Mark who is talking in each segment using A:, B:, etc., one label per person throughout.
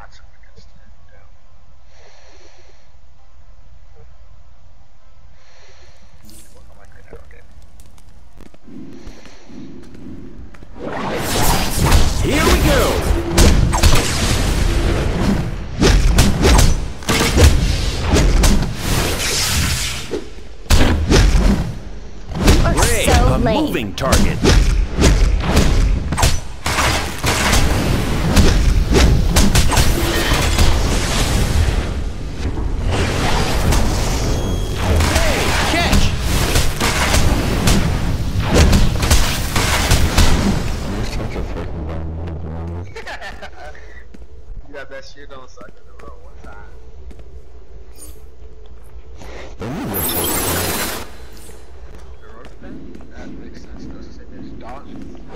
A: Here we go! Ray,
B: so
A: a
B: lame.
A: moving target. Hey, catch!
C: You got that shit on so I can roll one time. The road spin? That makes sense. Doesn't say there's dodge.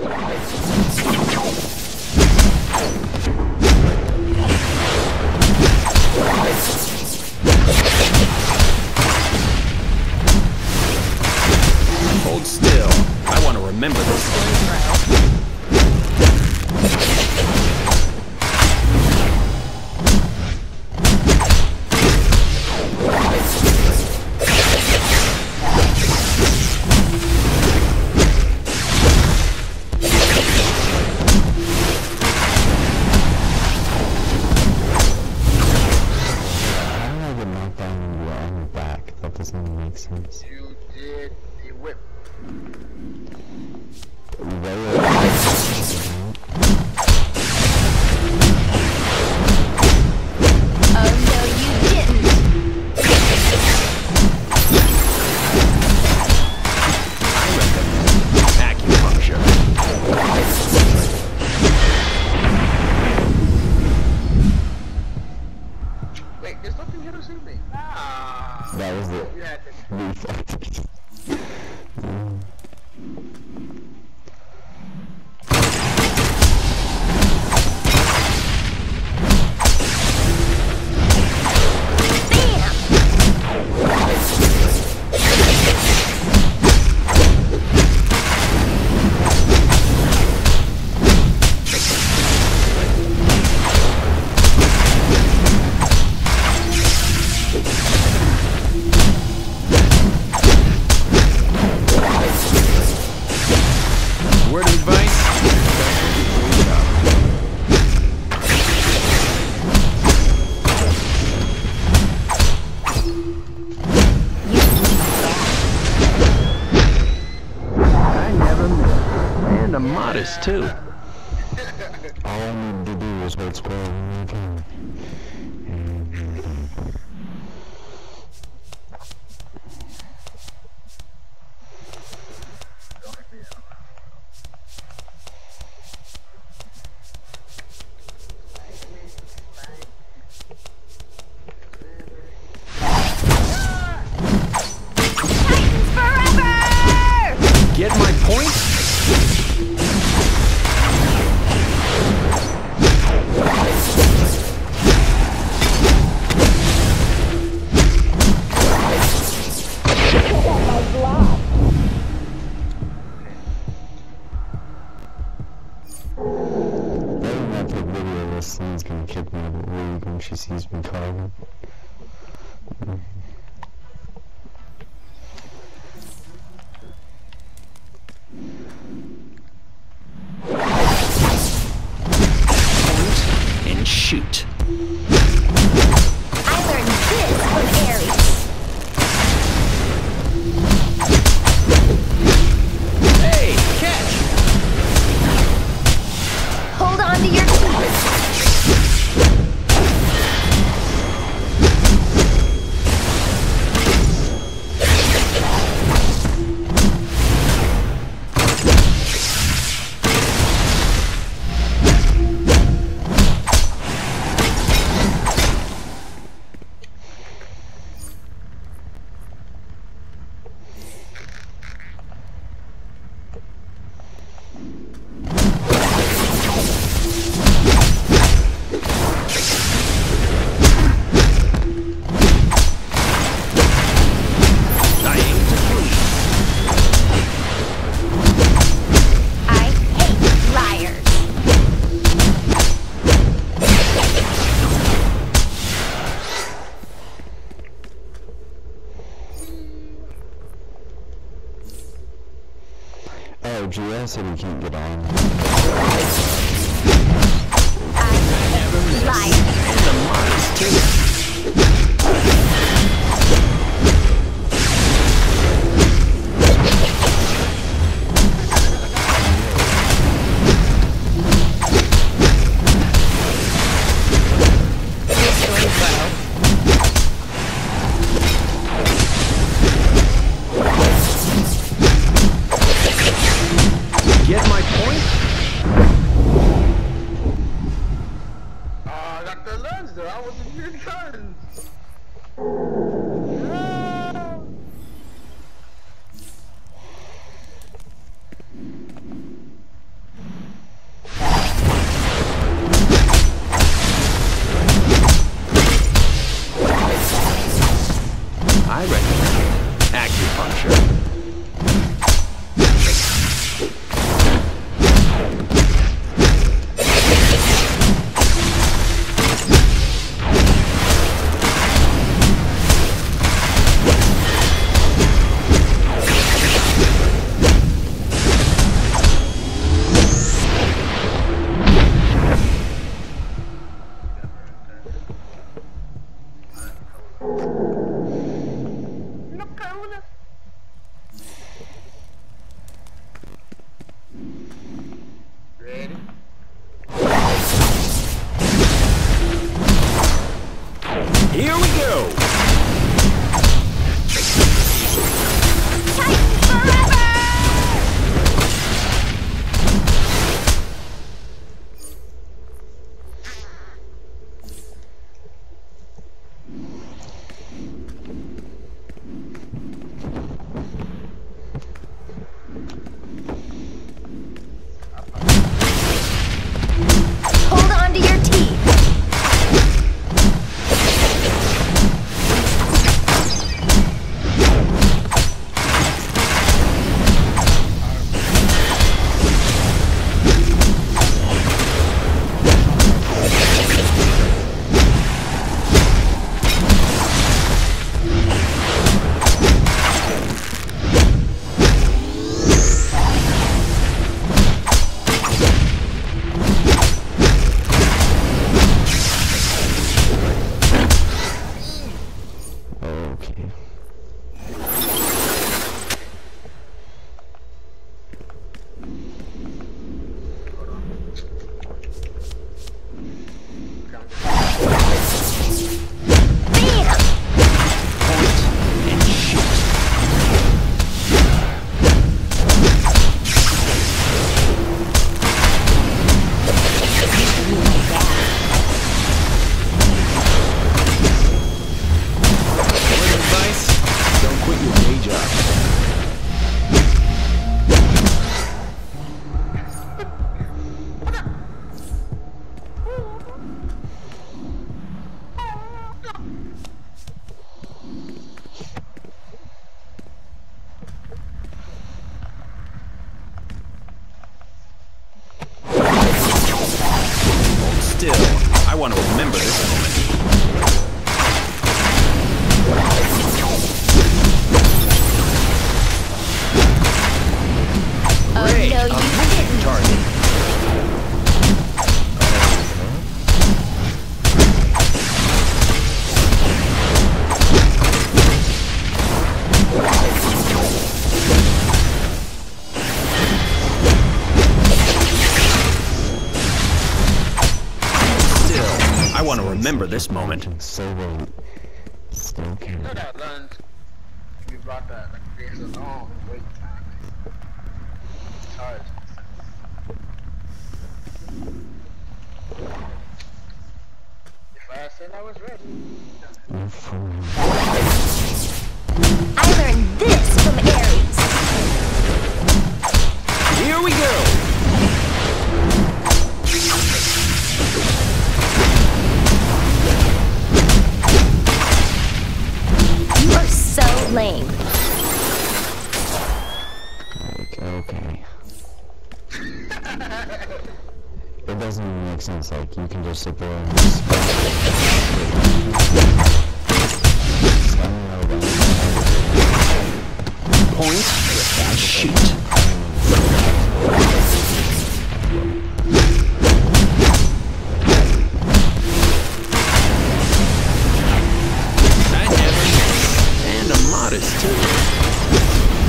A: Hold still. I want to remember this.
D: That doesn't make sense.
C: You did a whip.
B: Oh no, you didn't.
A: Acupuncture.
C: Wait, there's nothing here to see me. Ah.
D: That was it.
C: You had to.
A: Word of advice? I never miss. And a modest too.
D: All I need to do is hold square one time.
A: Get my point?
D: Someone's gonna kick me out of the league when she sees me carving.
A: And shoot.
B: I learned this from Ares.
A: Hey, catch!
B: Hold on to your teeth.
D: GS said he can't get on.
B: Liar.
A: And the Mars, too. Get my point?
C: I got the lens though. I wasn't your guns.
A: I recommend acupuncture.
C: Ready?
A: Here we go!
B: Titan forever! Hold on to your teeth.
D: Okay.
B: Bam!
A: Point and shoot. Word of advice, don't quit your day job. Hold still. I want to remember this moment.
B: Oh
A: Great.
B: no, you didn't.
A: Target. Still, I want to remember this moment.
D: So late. Still can't.
C: Know that lens. We brought that like there's a long wait time. It's hard. If I had said I was ready.
D: You fool.
B: I learned this from Ares.
A: Here we go!
B: You are so lame.
D: Like, okay. It doesn't even make sense, like, you can just sit there and just...
A: Point and shoot.
D: problem.
A: I never miss. And I'm modest too.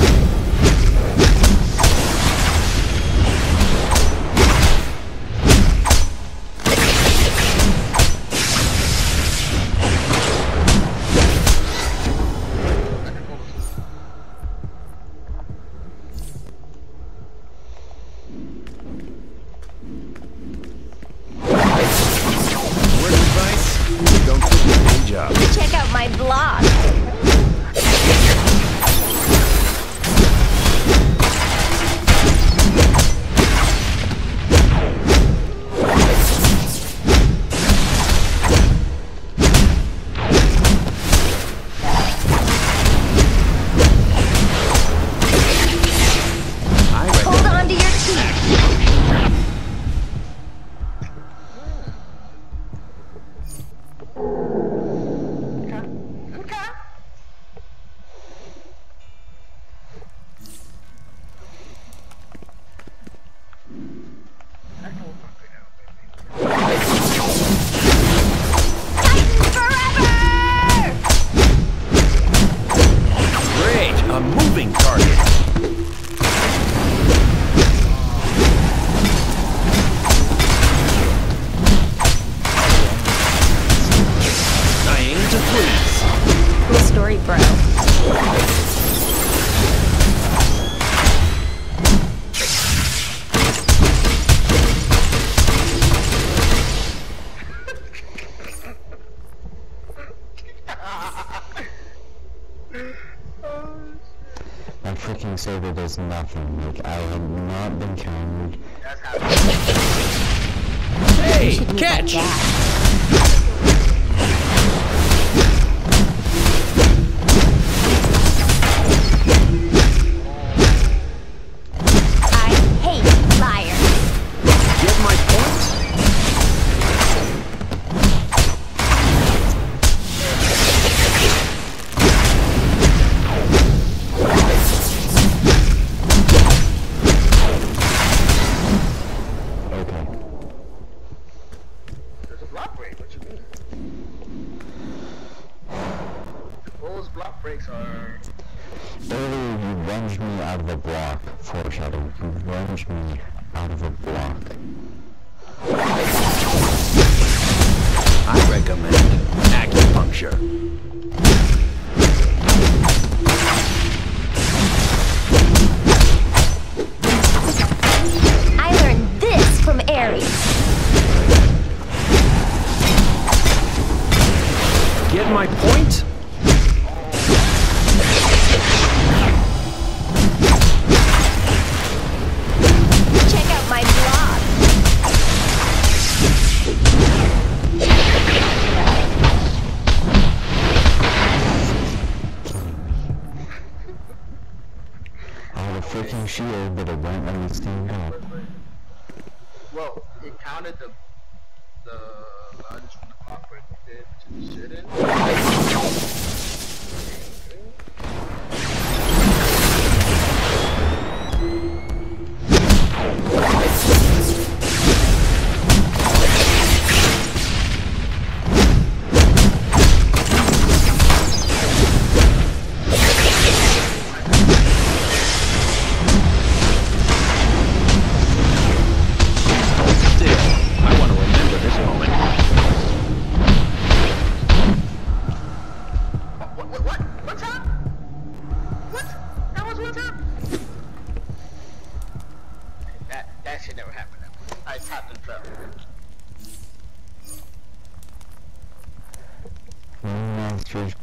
A: Word of advice? Don't quit your day job.
B: Check out my blog.
A: I
B: Hold
A: recommend.
B: on to your teeth. Titan forever!
A: Great, a moving target. I aim to please.
B: Cool story, bro.
D: My freaking server does nothing. Like, I have not been counted.
C: That's happening.
A: Hey,
B: Should use that
A: catch!
B: gas. I hate liars.
A: Get my point?
D: Okay.
C: There's a block break. What you mean? Those block breaks are.
D: Earlier, you runged me out of a block. Foreshadow. You runged me out of a block.
A: I recommend acupuncture.
B: I learned this from Ares.
A: Get my point?
B: Check out my blog.
D: I had a freaking shield, but it won't let me stand up.
C: Well, it counted the lunge from the block break we did, which it shouldn't.
A: Still, I want to remember this moment.
C: What? One time? What? That was one time? That shit never happened. I tapped and fell.
D: Monsters